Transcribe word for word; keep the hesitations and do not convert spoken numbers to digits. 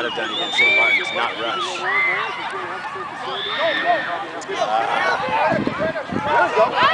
have done against Saint Martin to not rush. Uh,